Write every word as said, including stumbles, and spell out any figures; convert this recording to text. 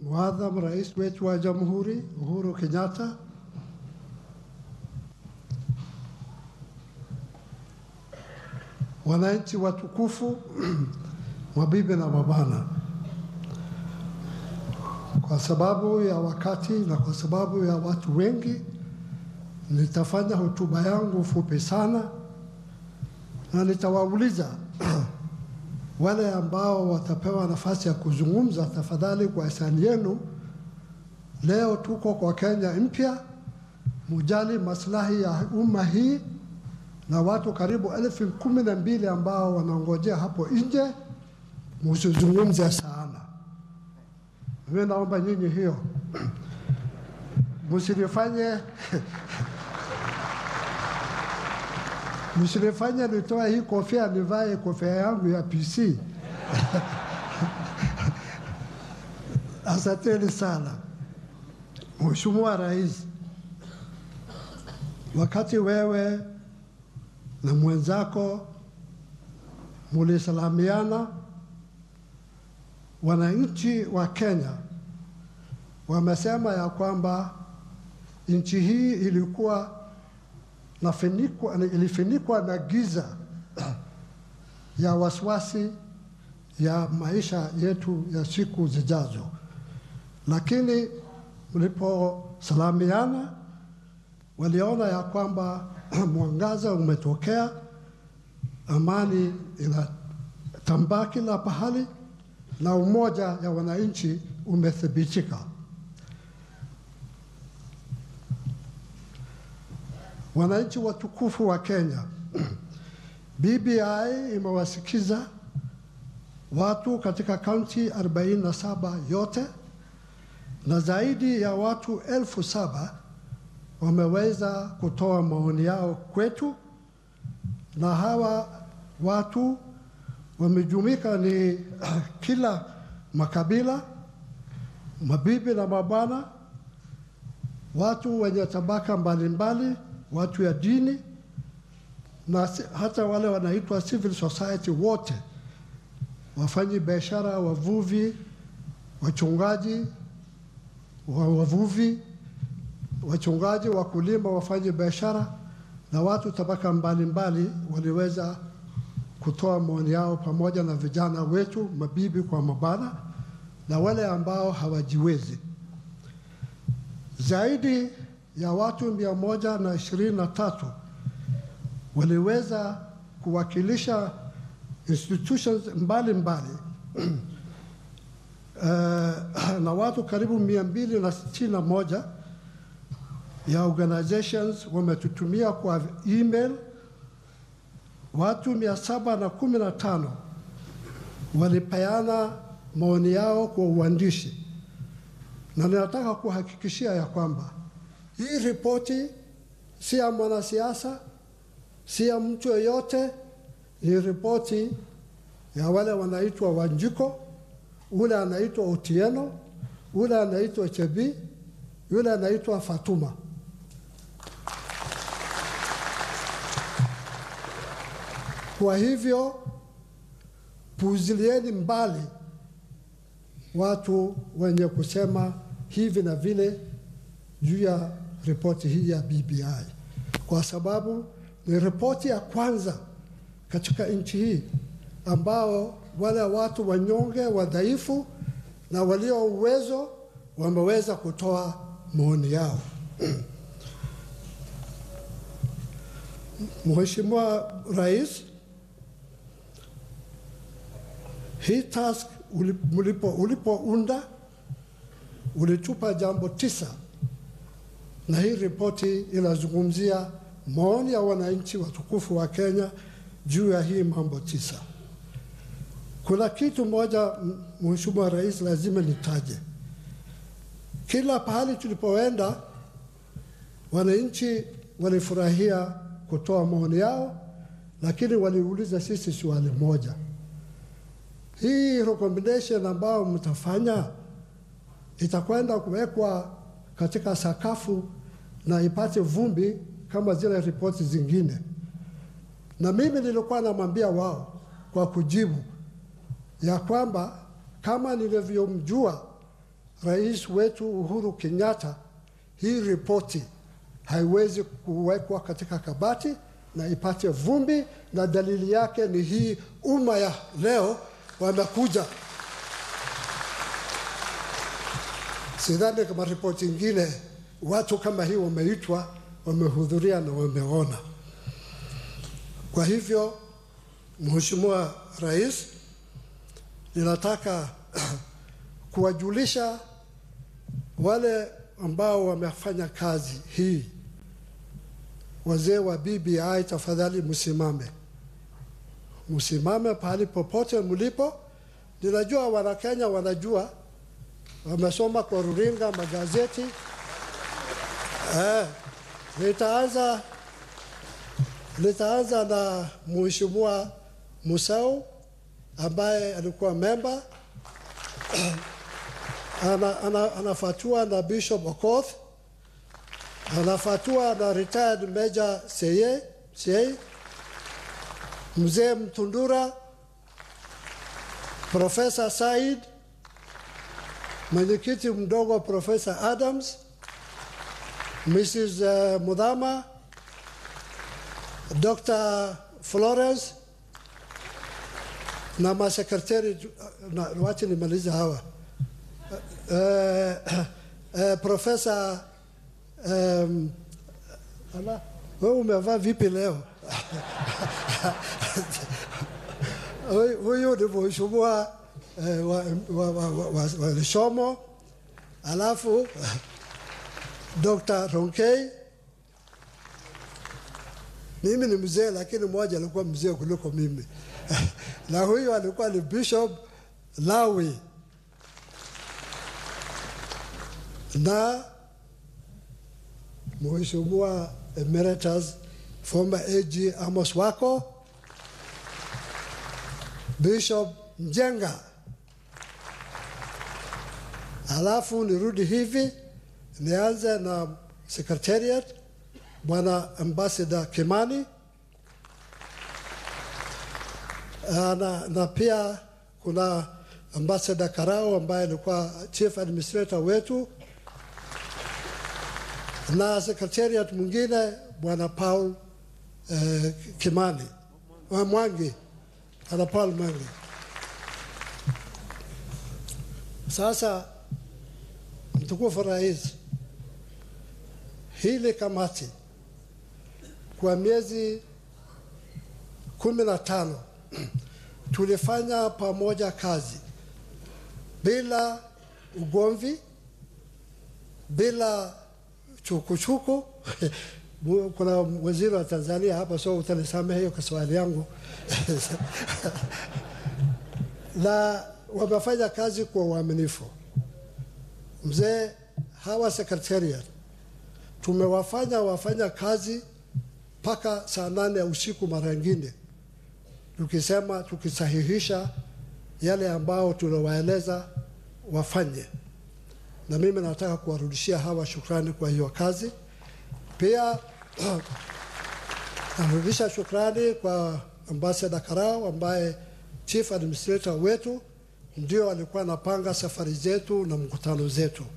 Mwadham Rais wetu wa Jamhuri Uhuru Kenyatta, wananchi watukufu, mabibi na mabwana, kwa sababu ya wakati na kwa sababu ya watu wengi, nitafanya hotuba yangu fupi sana na nitawauliza wale ambao watapewa nafasi ya kuzungumza, tafadhali kwa hisani yenu, leo tuko kwa Kenya mpya, mujali maslahi ya umma hii na watu karibu elfu kumi na mbili ambao wanaongojea hapo nje, msizungumze sana. Mimi naomba nyinyi hiyo msifanye msifanye nitoa hii kofia nivae kofia yangu ya P C. Asanteni sana. Mheshimiwa Rais, wakati wewe na mwenzako mulisalamiana, wananchi wa Kenya wamesema ya kwamba nchi hii ilikuwa nafinikwa, ilifinikwa na giza ya wasiwasi ya maisha yetu ya siku zijazo, lakini mliposalamiana waliona ya kwamba mwangaza umetokea, amani inatambaa kila pahali na umoja ya wananchi umethibitika. Wananchi watukufu wa Kenya, B B I imewasikiza watu katika kaunti arobaini na saba yote, na zaidi ya watu elfu saba wameweza kutoa maoni yao kwetu, na hawa watu wamejumuika ni kila makabila, mabibi na mabwana, watu wenye tabaka mbalimbali, watu ya dini, na hata wale wanaitwa civil society wote, wafanyi biashara, wavuvi, wachungaji, wavuvi, wachungaji, wakulima, wafanyi biashara na watu tabaka mbalimbali waliweza kutoa maoni yao, pamoja na vijana wetu, mabibi kwa mabana, na wale ambao hawajiwezi. Zaidi ya watu mia moja na ishirini na tatu waliweza kuwakilisha institutions mbali mbali uh, na watu karibu mia mbili na sitini na moja ya organizations wametutumia kwa email. Watu mia saba na kumi na tano walipeana maoni yao kwa uandishi, na ninataka kuhakikishia ya kwamba hii ripoti si ya mwanasiasa, si ya mtu yeyote. Hii ripoti ya wale wanaitwa Wanjiko, ule anaitwa Otieno, ule anaitwa Chebi, yule anaitwa Fatuma. Kwa hivyo puzilieni mbali watu wenye kusema hivi na vile juu ya ripoti hii ya B B I, kwa sababu ni ripoti ya kwanza katika nchi hii ambao wale watu wanyonge, wadhaifu na walio uwezo wameweza kutoa maoni yao. Mheshimiwa Rais, hii task ulipo ulipounda ulitupa jambo tisa, na hii ripoti inazungumzia maoni ya wananchi watukufu wa Kenya juu ya hii mambo tisa. Kuna kitu moja Mheshimiwa Rais lazima nitaje. Kila pahali tulipoenda wananchi walifurahia kutoa maoni yao, lakini waliuliza sisi swali moja: hii recommendation ambao mtafanya itakwenda kuwekwa katika sakafu na ipate vumbi kama zile ripoti zingine? Na mimi nilikuwa namwambia wao kwa kujibu ya kwamba kama nilivyomjua rais wetu Uhuru Kenyatta, hii ripoti haiwezi kuwekwa katika kabati na ipate vumbi, na dalili yake ni hii umma ya leo wamekuja. Sidhani kama ripoti nyingine watu kama hii wameitwa, wamehudhuria na wameona. Kwa hivyo, Mheshimiwa Rais, ninataka kuwajulisha wale ambao wamefanya kazi hii, wazee wa B B I, tafadhali msimame. Msimame pahali popote mlipo. Ninajua Wanakenya wanajua, wamesoma kwa runinga, magazeti. Eh, nitaanza nitaanza na Mheshimiwa Musau ambaye alikuwa member. ana, ana, anafatua na Bishop Okoth, anafatua na retired Major Seye, Seye, Mzee Mtundura, Professor Said, mwenyekiti mdogo Professor Adams, Missus Uh, Mudhama, Doctor Florence, na masekretari, na wacha nimalize hawa. Uh, uh, Professor um, ala, wewe umevaa vipi leo? Huyu ni mheshimiwa uh, wa, wa, wa, wa, wa Lishomo, alafu Doctor Ronkei. Mimi ni mzee, lakini mmoja alikuwa mzee kuliko mimi. Na huyu alikuwa ni Bishop Lawi. Na Mheshimiwa Emeritus former A G Amos Wako, Bishop Njenga. Alafu nirudi hivi, nianze na Secretariat, Bwana Ambassador Kimani, na, na pia kuna Ambassador Karao ambaye alikuwa Chief Administrator wetu, na Secretariat mwingine Bwana Paul eh, Kimani wa Mwangi, ana Paul Mwangi. Sasa mtukufu Rais, hili kamati kwa miezi kumi na tano tulifanya pamoja kazi bila ugomvi, bila chukuchuku. Kuna waziri wa Tanzania hapa, so utanisamehe hiyo kwa swali yangu. Na wamefanya kazi kwa uaminifu. Mzee, hawa Secretariat tumewafanya wafanya kazi mpaka saa nane ya usiku mara nyingine, tukisema tukisahihisha yale ambao tunawaeleza wafanye. Na mimi nataka kuwarudishia hawa shukrani kwa hiyo kazi. Pia narudisha shukrani kwa Ambassador Karao ambaye Chief Administrator wetu, ndio alikuwa anapanga safari zetu na mkutano zetu.